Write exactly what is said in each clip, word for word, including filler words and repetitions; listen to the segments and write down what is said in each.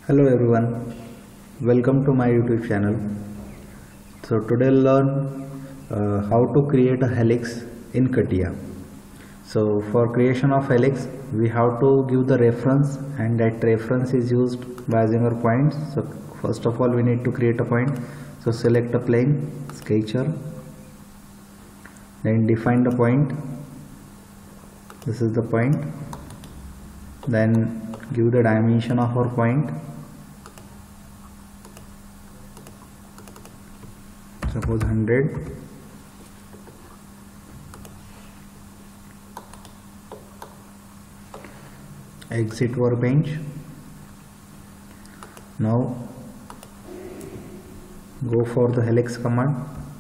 Hello everyone, welcome to my YouTube channel. So today we'll learn uh, how to create a helix in CATIA. So for creation of helix we have to give the reference, and that reference is used by using our points. So first of all we need to create a point. So select a plane, sketcher, then define the point. This is the point. Then give the dimension of our point. Suppose one hundred. Exit workbench. Now go for the helix command.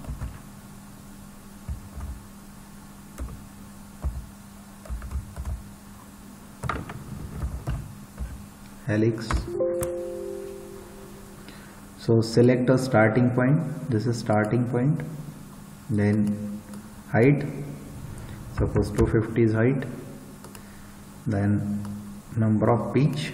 Helix. So select a starting point. This is starting point. Then height. Suppose two hundred fifty is height. Then number of pitch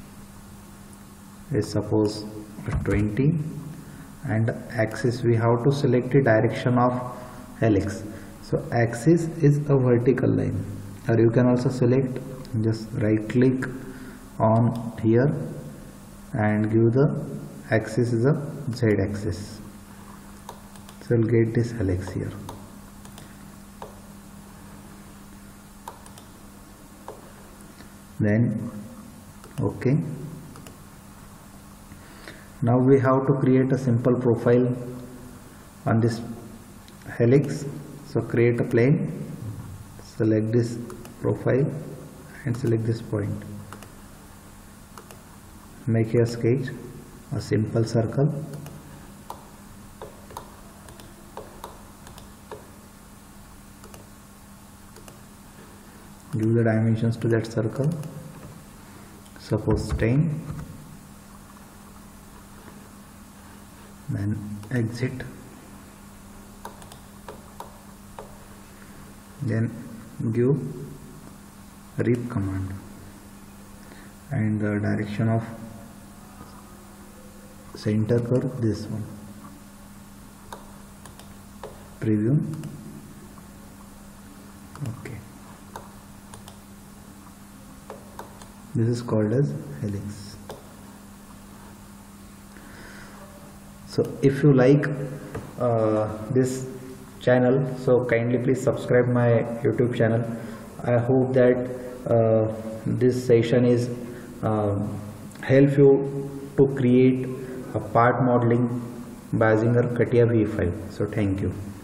is suppose twenty, and axis we have to select the direction of helix. So axis is a vertical line, or you can also select, just right click on here and give the axis is a z axis. So we'll get this helix here. Then okay, now we have to create a simple profile on this helix. So create a plane, select this profile and select this point. Make a sketch, a simple circle. Give the dimensions to that circle. Suppose ten. Then exit. Then give rep command, and the direction of center curve, this one. Preview. Okay. This is called as helix. So if you like uh, this channel, so kindly please subscribe my YouTube channel. I hope that uh, this session is uh, help you to create a part modeling by using our CATIA V five. So thank you.